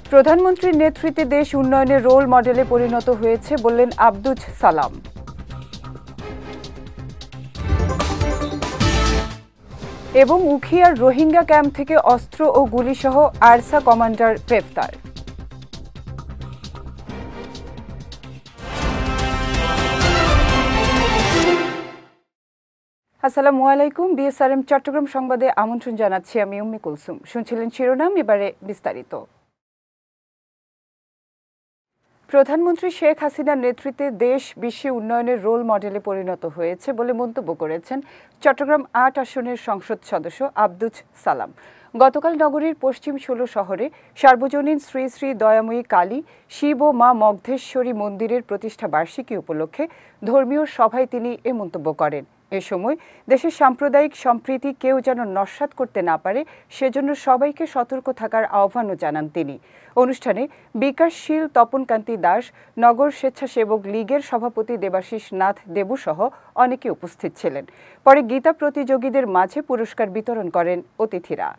প্রধানমন্ত্রীর নেতৃত্বে দেশ উন্নয়নের রোল মডেলে পরিণত হয়েছে বললেন আব্দুল সালাম। এবং উখিয়ার রোহিঙ্গা ক্যাম্প থেকে অস্ত্র ও গুলিসহ আরসা কমান্ডার গ্রেফতার। আসসালামু আলাইকুম। বিএসআরএম চট্টগ্রাম সংবাদে আমন্ত্রণ জানাচ্ছি আমি উম্মি কুলসুম। শুনছিলেন শিরোনাম, এবারে বিস্তারিত। প্রধানমন্ত্রী শেখ হাসিনার নেতৃত্বে দেশ বিশ্বে উন্নয়নের রোল মডেলে পরিণত হয়েছে বলে মন্তব্য করেছেন চট্টগ্রাম ৮ আসনের সংসদ সদস্য আব্দুল সালাম। গতকাল নগরীর পশ্চিম ১৬ শহরে সার্বজনীন শ্রী শ্রী দয়াময়ী কালী, শিব ও মা মগধেশ্বরী মন্দিরের প্রতিষ্ঠা বার্ষিকী উপলক্ষে ধর্মীয় সভায় তিনি এ মন্তব্য করেন। এ সময় দেশের সাম্প্রদায়িক সম্প্রীতি কেউ যেন নস্যাৎ করতে না পারে সেজন্য সবাইকে সতর্ক থাকার আহ্বানও জানান তিনি। অনুষ্ঠানে বিকাশশীল তপনকান্তি দাস, নগর স্বেচ্ছাসেবক লীগের সভাপতি দেবাশিস নাথ দেবু সহ অনেকে উপস্থিত ছিলেন। পরে গীতা প্রতিযোগীদের মাঝে পুরস্কার বিতরণ করেন অতিথিরা।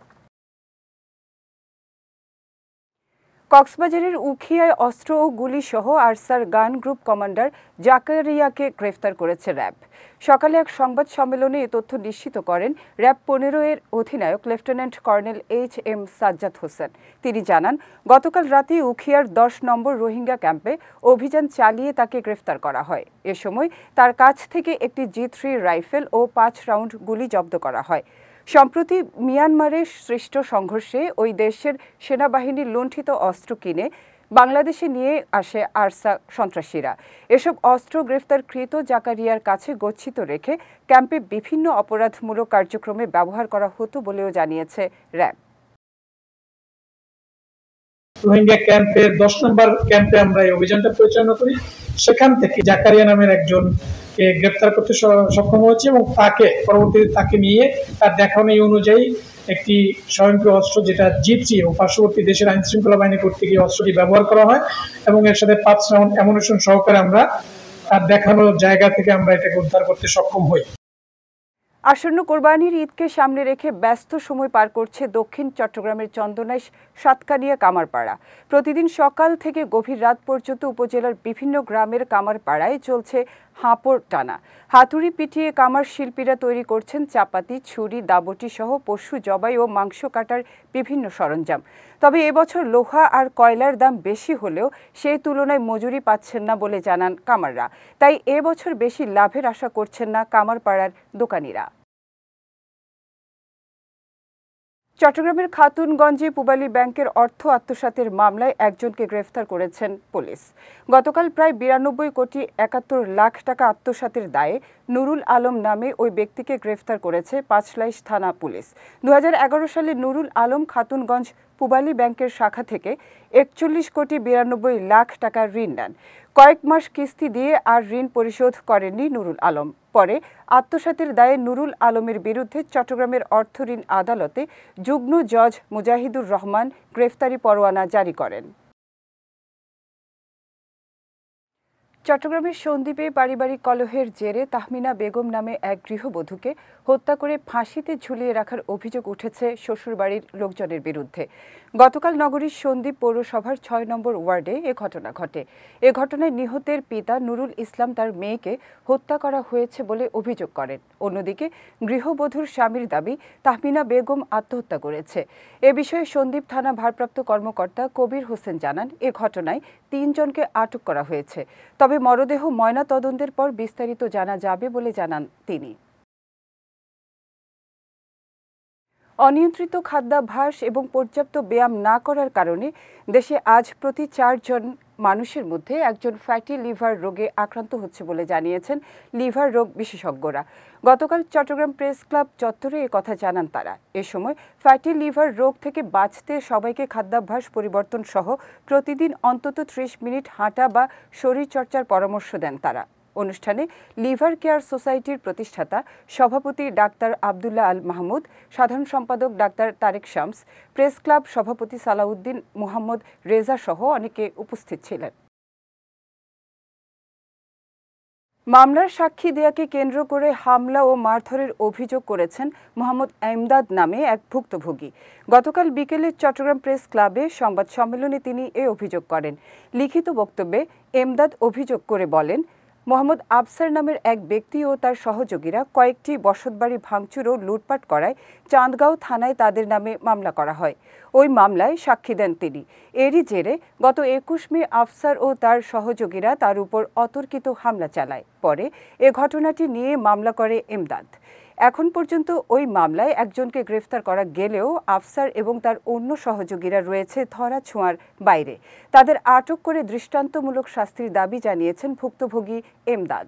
কক্সবাজারের উখিয়ায় অস্ত্র ও গুলিসহ আরসার গান গ্রুপ কমান্ডার জাকারিয়াকে গ্রেফতার করেছে র্যাব। সকালে এক সংবাদ সম্মেলনে এ তথ্য নিশ্চিত করেন র্যাব ১৫ এর অধিনায়ক lieutenant colonel H M. Sajjad Hossain. তিনি জানান, গতকাল রাতে উখিয়ার ১০ নম্বর রোহিঙ্গা ক্যাম্পে অভিযান চালিয়ে তাকে গ্রেফতার করা হয়। এ সময় তার কাছ থেকে একটি G3 রাইফেল ও ৫ রাউন্ড গুলি জব্দ করা হয়। সম্প্রতি মিয়ানমারে সৃষ্ট সংঘর্ষে ওই দেশের সেনাবাহিনী লুণ্ঠিত অস্ত্র কিনে বাংলাদেশে নিয়ে আসে আরসা সন্ত্রাসীরা। এসব অস্ত্র গ্রেফতারকৃত জাকারিয়ার কাছে গচ্ছিত রেখে ক্যাম্পে বিভিন্ন অপরাধমূলক কার্যক্রমে ব্যবহার করা হতো বলেও জানিয়েছে র্যাব। রোহিঙ্গা ক্যাম্পের ১০ নম্বর ক্যাম্পে আমরা এই অভিযানটা পরিচালনা করি। সেখান থেকে জাকারিয়া নামের একজনকে গ্রেপ্তার করতে সক্ষম হয়েছে এবং পরবর্তীতে তাকে নিয়ে তার দেখানো অনুযায়ী একটি স্বয়ংক্রিয় অস্ত্র যেটা G3 ও পার্শ্ববর্তী দেশের আইন শৃঙ্খলা বাহিনী করতে গিয়ে অস্ত্রটি ব্যবহার করা হয় এবং এর সাথে ৫ রাউন্ড অ্যামুনিশন সহকারে আমরা তার দেখানো জায়গা থেকে আমরা এটাকে উদ্ধার করতে সক্ষম হই। আসন্ন কোরবানির ঈদকে সামনে রেখে ব্যস্ত সময় পার করছে দক্ষিণ চট্টগ্রামের চন্দনাইশ সাতকানিয়া কামারপাড়া। প্রতিদিন সকাল থেকে গভীর রাত পর্যন্ত উপজেলার বিভিন্ন গ্রামের কামারপাড়ায় চলছে হাঁপড় টানা। হাতুড়ি পিটিয়ে কামার শিল্পীরা তৈরি করছেন চাপাতি, ছুরি, দাবটি সহ পশু জবাই ও মাংস কাটার বিভিন্ন সরঞ্জাম। তবে এবছর লোহা আর কয়লার দাম বেশি হলেও সেই তুলনায় মজুরি পাচ্ছেন না বলে জানান কামাররা। তাই এবছর বেশি লাভের আশা করছেন না কামারপাড়ার দোকানিরা। চট্টগ্রামের খাতুনগঞ্জে পূবালী ব্যাংকের অর্থ আত্মসাতের মামলায় একজনকে গ্রেফতার করেছেন পুলিশ। গতকাল প্রায় ৯২ কোটি ৭১ লাখ টাকা আত্মসাতের দায়ে নুরুল আলম নামে ওই ব্যক্তিকে গ্রেফতার করেছে পাঁচলাইশ থানা পুলিশ। ২০১১ সালে নুরুল আলম খাতুনগঞ্জ পূবালী ব্যাংকের শাখা থেকে ৪১ কোটি ৯২ লাখ টাকার ঋণ নেন। কয়েক মাস কিস্তি দিয়ে আর ঋণ পরিশোধ করেননি নুরুল আলম। পরে আত্মসাতের দায়ে নুরুল আলমের বিরুদ্ধে চট্টগ্রামের অর্থ ঋণ আদালতে যুগ্ম জজ মুজাহিদুর রহমান গ্রেফতারি পরোয়ানা জারি করেন। চট্টগ্রামের সন্দ্বীপে পারিবারিক কলহের জেরে তাহমিনা বেগম নামে এক গৃহবধূকে হত্যা করে ফাঁসিতে ঝুলিয়ে রাখার অভিযোগ উঠেছে শ্বশুরবাড়ির লোকজনের বিরুদ্ধে। গতকাল নগরীর সন্দ্বীপ পৌরসভার ৬ নম্বর ওয়ার্ডে এ ঘটনা ঘটে। এ ঘটনায় নিহতের পিতা নুরুল ইসলাম তার মেয়েকে হত্যা করা হয়েছে বলে অভিযোগ করেন। অন্যদিকে গৃহবধূর স্বামীর দাবি তাহমিনা বেগম আত্মহত্যা করেছে। এ বিষয়ে সন্দ্বীপ থানা ভারপ্রাপ্ত কর্মকর্তা কবির হোসেন জানান, এ ঘটনায় ৩ জনকে আটক করা হয়েছে। তবে মরদেহ ময়না তদন্তের পর বিস্তারিত জানা যাবে বলে জানান তিনি। অনিয়ন্ত্রিত খাদ্যাভ্যাস এবং পর্যাপ্ত ব্যায়াম না করার কারণে দেশে আজ প্রতি ৪ জন মানুষের মধ্যে একজন ফ্যাটি লিভার রোগে আক্রান্ত হচ্ছে বলে জানিয়েছেন লিভার রোগ বিশেষজ্ঞরা। গতকাল চট্টগ্রাম প্রেস ক্লাব চত্বরে এ কথা জানান তারা। এ সময় ফ্যাটি লিভার রোগ থেকে বাঁচতে সবাইকে খাদ্যাভ্যাস পরিবর্তন সহ প্রতিদিন অন্তত ৩০ মিনিট হাঁটা বা শরীরচর্চার পরামর্শ দেন তারা। অনুষ্ঠানে লিভার কেয়ার সোসাইটির প্রতিষ্ঠাতা সভাপতি ডাক্তার আবদুল্লাহ আল মাহমুদ, সাধারণ সম্পাদক doctor Tarek Shams, press club সভাপতি সালাউদ্দিন মোহাম্মদ রেজা সহ অনেকে উপস্থিত ছিলেন। মামলার সাক্ষী দেয়াকে কেন্দ্র করে হামলা ও মারধরের অভিযোগ করেছেন মোহাম্মদ এমদাদ নামে এক ভুক্তভোগী। গতকাল বিকেলে চট্টগ্রাম প্রেস ক্লাবে সংবাদ সম্মেলনে তিনি এ অভিযোগ করেন। লিখিত বক্তব্যে এমদাদ অভিযোগ করে বলেন, মোহাম্মদ আফসার নামের এক ব্যক্তি ও তার সহযোগীরা কয়েকটি বসতবাড়ি ভাঙচুর ও লুটপাট করায় চান্দগাঁও থানায় তাদের নামে মামলা করা হয়। ওই মামলায় সাক্ষী দেন তিনি। এরই জেরে গত ২১ মে আফসার ও তার সহযোগীরা তার উপর অতর্কিত হামলা চালায়। পরে এ ঘটনাটি নিয়ে মামলা করে এমদাদ। এখন পর্যন্ত ওই মামলায় একজনকে গ্রেফতার করা গেলেও আফসার এবং তার অন্য সহযোগীরা রয়েছে ধরাছোঁয়ার বাইরে। তাদের আটক করে দৃষ্টান্তমূলক শাস্তির দাবি জানিয়েছেন ভুক্তভোগী এমদাদ।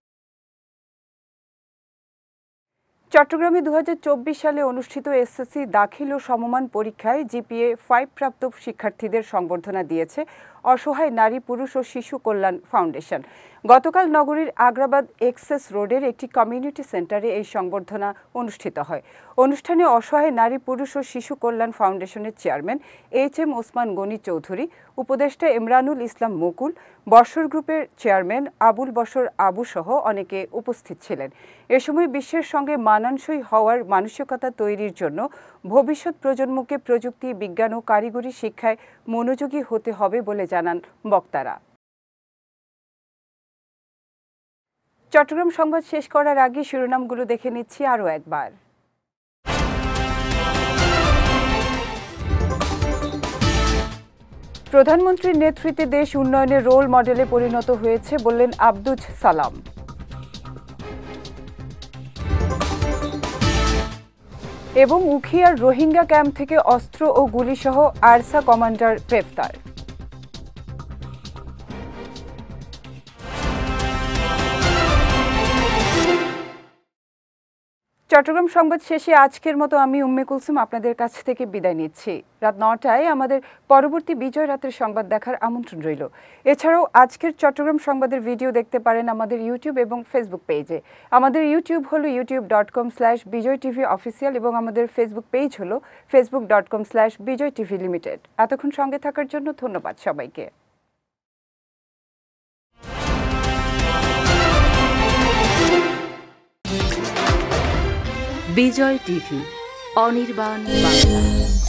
চট্টগ্রামে ২০২৪ সালে অনুষ্ঠিত এসএসসি দাখিল ও সমমান পরীক্ষায় জিপিএ 5 প্রাপ্ত শিক্ষার্থীদের সংবর্ধনা দিয়েছে অসহায় নারী, পুরুষ ও শিশু কল্যাণ ফাউন্ডেশন। গতকাল নগরীর আগ্রাবাদ এক্সেস রোডের একটি কমিউনিটি সেন্টারে এই সংবর্ধনা অনুষ্ঠিত হয়। অনুষ্ঠানে অসহায় নারী, পুরুষ ও শিশু কল্যাণ ফাউন্ডেশনের চেয়ারম্যান HM ওসমান গনি চৌধুরী, উপদেষ্টা ইমরানুল ইসলাম মুকুল, বর্ষর গ্রুপের চেয়ারম্যান আবুল বশর আবু সহ অনেকে উপস্থিত ছিলেন। এ সময় বিশ্বের সঙ্গে মানানসই হওয়ার মানসিকতা তৈরির জন্য ভবিষ্যৎ প্রজন্মকে প্রযুক্তি, বিজ্ঞান ও কারিগরি শিক্ষায় মনোযোগী হতে হবে বলে জানান বক্তারা। চট্টগ্রাম সংবাদ শেষ করার আগে শিরোনামগুলো দেখে নিচ্ছি আরও একবার। প্রধানমন্ত্রীর নেতৃত্বে দেশ উন্নয়নের রোল মডেলে পরিণত হয়েছে বললেন আব্দুল সালাম। এবং উখিয়ার রোহিঙ্গা ক্যাম্প থেকে অস্ত্র ও গুলিসহ আরসা কমান্ডার গ্রেফতার। চট্টগ্রাম সংবাদ শেষে আজকের মতো আমি উম্মে কুলসুম আপনাদের কাছ থেকে বিদায় নিচ্ছি। রাত ৯টায় আমাদের পরবর্তী বিজয় রাতের সংবাদ দেখার আমন্ত্রণ রইল। এছাড়াও আজকের চট্টগ্রাম সংবাদের ভিডিও দেখতে পারেন আমাদের ইউটিউব এবং ফেসবুক পেজে। আমাদের ইউটিউব হলো youtube.com/বিজয় টিভি অফিসিয়াল এবং আমাদের ফেসবুক পেজ হলো facebook.com/বিজয় টিভি লিমিটেড। এতক্ষণ সঙ্গে থাকার জন্য ধন্যবাদ সবাইকে। বিজয় টিভি, অনির্বাণ বাংলা।